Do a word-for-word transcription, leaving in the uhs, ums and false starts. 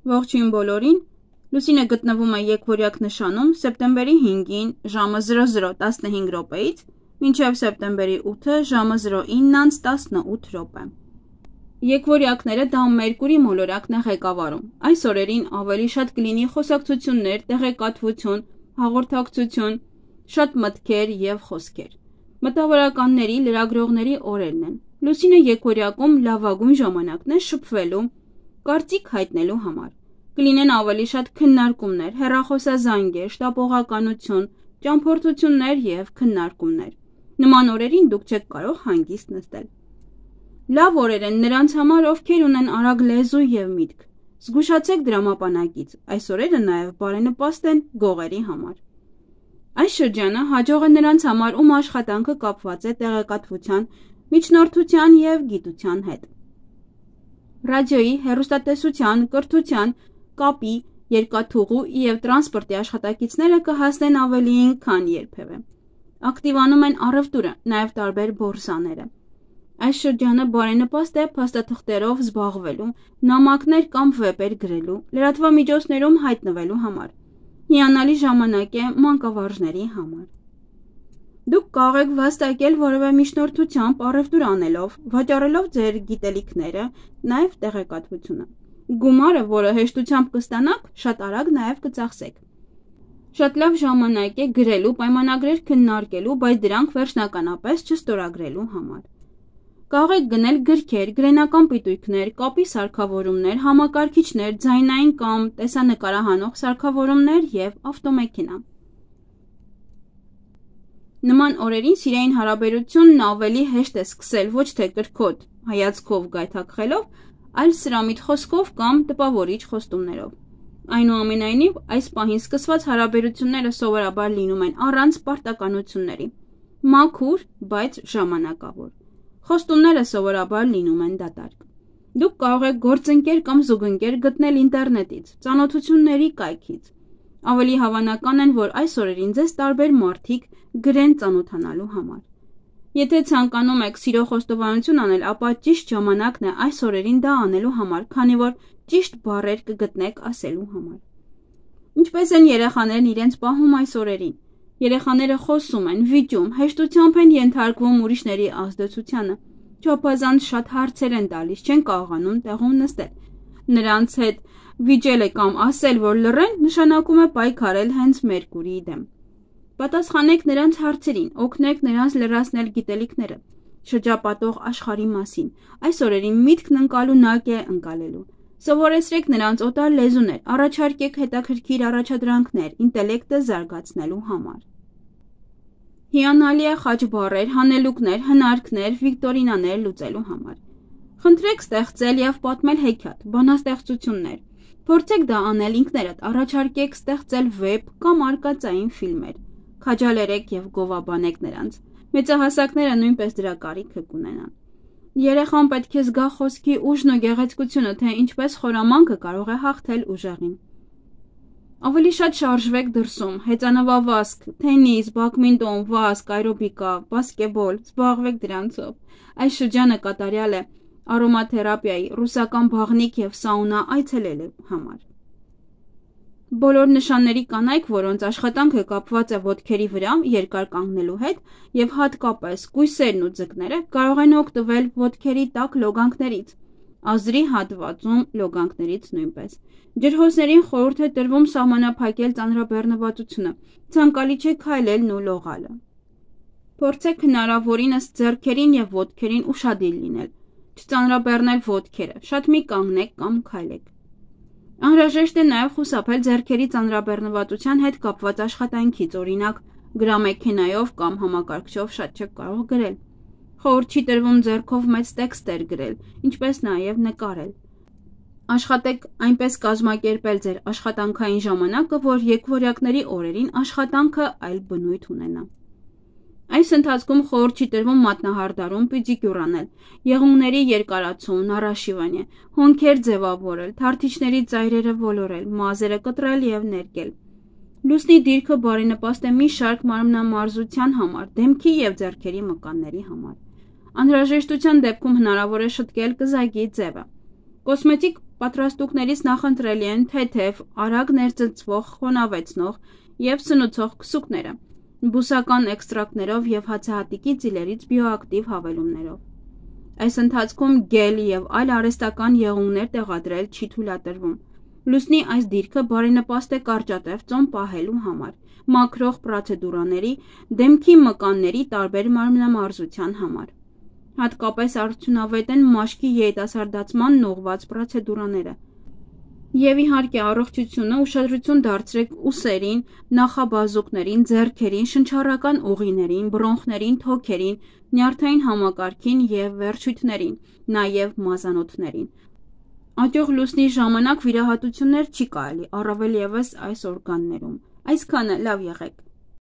Ողջույն բոլորին, Լուսինը գտնվում է եկվորյակ նշանում սեպտեմբերի հինգին ժամը զրո զրո տասնհինգ րոպեից մինչև սեպտեմբերի ութը ժամը զրո ինը տասնութ րոպե։ Եկվորյակները դա Մերկուրի մոլորակն է ղեկավարում։ Այս օրերին ավելի շատ կլինի խոսակցություններ, տեղեկատվություն, հաղորդակցություն, շատ մտքեր և խոսքեր։ Մտավորականների, լրագրողների օրերն են։ Լուսինը եկվորյակում լավագույն ժամանակն է շփվելու, կարծիք հայտնելու համար։ Կլինեն ավելի շատ քննարկումներ, հեռախոսազանգեր, շտապողականություն, ճամփորդություններ և քննարկումներ։ Նման օրերին դուք չեք կարող հանգիստ նստել։ Լավ օրեր են նրանց համար, ովքեր ունեն արագ լեզու և միտք։ Զգուշացեք դրամապանակից, այս օրերը նաև բարենպաստ են գողերի համար։ Այս շրջանը հաջող է նրանց համար, ում աշխատանքը կապված է տեղեկատվության, միջնորդության և գիտության հետ։ Ռադիոյի, հեռուստատեսության, կրթության, կապի, երկաթուղու և տրանսպորտի աշխատակիցները կհասնեն ավելիին, քան երբևէ։ Ակտիվանում են առևտուրը, նաև տարբեր բորսաները։ Այս շրջանը բարենպաստ է փաստաթղթերով զբաղվելու, նամակներ կամ վեպեր գրելու, լրատվամիջոցներում հայտնվելու համար։ Հիանալի ժամանակ է մանկավարժների համար։ Դուք կարող եք վաստակել որևէ միջնորդությամբ, առևտուր անելով, վաճառելով ձեր գիտելիքները, նաև տեղեկատվությունը։ Գումարը, որը հեշտությամբ կստանաք, շատ արագ նաև կծախսեք։ Շատ լավ ժամանակ է գրելու, պայմանագրեր քննարկելու, բայց դրանք վերջնականապես չստորագրելու համար։ Կարող եք գնել գրքեր, գրենական պիտույքներ, կապի սարքավորումներ, համակարգիչներ, ձայնային կամ տեսանկարահանող սարքավորումներ և ավտոմեքենա։ Նման օրերին սիրային հարաբերությունն ավելի հեշտ է սկսել ոչ թե կրքոտ հայացքով գայթակղելով, այլ սրամիտ խոսքով կամ տպավորիչ խոստումներով։ Այնուամենայնիվ, այս պահին սկսված հարաբերությունները սովորաբար լինում են առանց պարտականությունների, մաքուր, բայց ժամանակավոր։ Խոստումները սովորաբար լինում են դատարկ։ Դուք կարող եք գործընկեր կամ զուգընկեր գտնել ինտերնետից, ծանոթությունների կայքից։ Ավելի հավանական են, որ այս օրերին ձեզ տարբեր մարդիկ գրեն ծանոթանալու համար։ Եթե ցանկանում եք սիրո խոստովանություն անել, ապա ճիշտ ժամանակն է այս օրերին դա անելու համար, քանի որ ճիշտ բառեր կգտնեք ասելու համար։ Ինչպես են երեխաներն իրենց պահում այս օրերին։ Երեխաները խոսում են, վիճում, հեշտությամբ են ենթարկվում ուրիշների ազդեցությանը, չափազանց շատ հարցեր են տալիս, չեն կարողանում տեղում նստել։ Նրանց հետ վիճելը կամ ասել, որ լռեն, նշանակում է պայքարել հենց Մերկուրիի դեմ։ Պատասխանեք նրանց հարցերին, օգնեք նրանց լրացնել գիտելիքները, շրջապատող աշխարհի մասին։ Այս օրերին միտքն ընկալունակ է ընկալելու։ Սովորեցրեք նրանց օտար լեզուներ, առաջարկեք հետաքրքիր առաջադրանքներ ինտելեկտը զարգացնելու համար։ Հիանալի է խաչ բառեր, հանելուկներ, հնարքներ, վիկտորինաներ լուծելու համար։ Խնդրեք ստեղծել և պատմել հեքիաթ, բանաստեղծություններ։ Փորձեք դա անել ինքներդ, առաջարկեք ստեղծել վեպ կամ արկածային ֆիլմեր։ Քաջալերեք և գովաբանեք նրանց։ Մեծահասակները նույնպես դրա կարիքը կունենան։ Երեխան պետք է զգա խոսքի ուժն ու գեղեցկությունը, թե ինչպես խորամանկը կարող է հաղթել ուժեղին։ Ավելի շատ շարժվեք դրսում, հեծանվավազք, թենիս, բադմինտոն, վազք, այրոբիկա, բասկետբոլ, զբաղվեք դրանցով։ Այս շրջանը կատարյալ է արոմաթերապիայի, ռուսական բաղնիք և սաունա այցելելու համար։ Բոլոր նշանների կանայք, որոնց աշխատանքը կապված է ոտքերի վրա երկար կանգնելու հետ և հատկապես կույսերն ու ձկները, կարող են օգտվել ոտքերի տաք լոգանքներից, ազդրի հատվածում լոգանքներից նույնպես։ Ջրհոսներին խորհուրդ է տրվում սահմանափակել ծանրաբեռնվածությունը, ցանկալի չէ քայլելն ու լողալը։ Փորձեք հնարավորինս ձեռքերին և ոտքերին ուշադիր լինել, չծանրաբեռնել ոտքերը, շատ մի կանգնեք կամ քայլեք։ Անհրաժեշտ է նաև խուսափել ձեռքերի ծանրաբեռնվածության հետ կապված աշխատանքից, օրինակ գրամեքենայով կամ համակարգչով շատ չեք կարող գրել։ Խորհուրդ չի տրվում ձեռքով մեծ տեքստեր գրել, ինչպես նաև նկարել։ Աշխատեք այնպես կազմակերպել ձեր աշխատանքային ժամանակը, որ եկվորյակների օրերին աշխատանքը այլ բնույթ ունենա։ Այս ընթացքում խորհուրդ չի տրվում մատնահարդարում պեդիկյուր անել, եղունգների երկարացում, նարաշիվանյե, հոնքեր ձևավորել, թարթիչների ծայրերը ոլորել, մազերը կտրել և ներկել։ Լուսնի դիրքը բարենպաստ է մի շարք մարմնամարզության համար, դեմքի և ձեռքերի մկանների համար։ Անհրաժեշտության դեպքում հնարավոր է շտկել կզակի ձևը։ Կոսմետիկ պատրաստուկներից նախընտրելի են թեթև, արագ ներծծվող, խոնավեցնող և սնուցող քսուկները, բուսական էքստրակտներով և հացահատիկի ծիլերից բիոակտիվ հավելումներով։ Այս ընթացքում գել և այլ արհեստական եղունգներ տեղադրել չի թույլատրվում։ Լուսնի այս դիրքը բարենպաստ է կարճատև ծոմ պահելու համար, մաքրող պրոցեդուրաների, դեմքի մկանների տարբեր մարմնամարզության համար։ Հատկապես արդյունավետ են մաշկի երիտասարդացմանն ուղղված պրոցեդուրաները։ Եվ իհարկե առողջությունը ուշադրություն դարձրեք ուսերին, նախաբազուկներին, ձեռքերին, շնչառական ուղիներին, բրոնխներին, թոքերին, նյարդային համակարգին և վերջույթներին, նաև մազանոթներին։ Աճող լուսնի ժամանակ վիրահատություններ չի կարելի, առավել ևս այս օրգաններում։ Այսքանը, լավ եղեք։